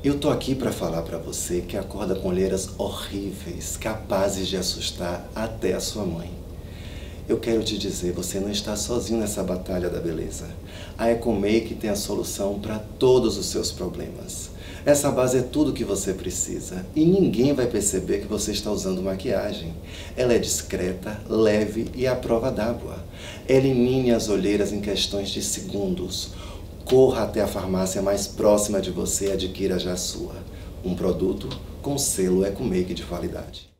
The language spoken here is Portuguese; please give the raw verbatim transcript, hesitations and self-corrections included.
Eu tô aqui para falar para você que acorda com olheiras horríveis, capazes de assustar até a sua mãe. Eu quero te dizer, você não está sozinho nessa batalha da beleza. A Ecomake tem a solução para todos os seus problemas. Essa base é tudo o que você precisa e ninguém vai perceber que você está usando maquiagem. Ela é discreta, leve e à prova d'água. Elimine as olheiras em questões de segundos. Corra até a farmácia mais próxima de você e adquira já a sua. Um produto com selo Ecomake de qualidade.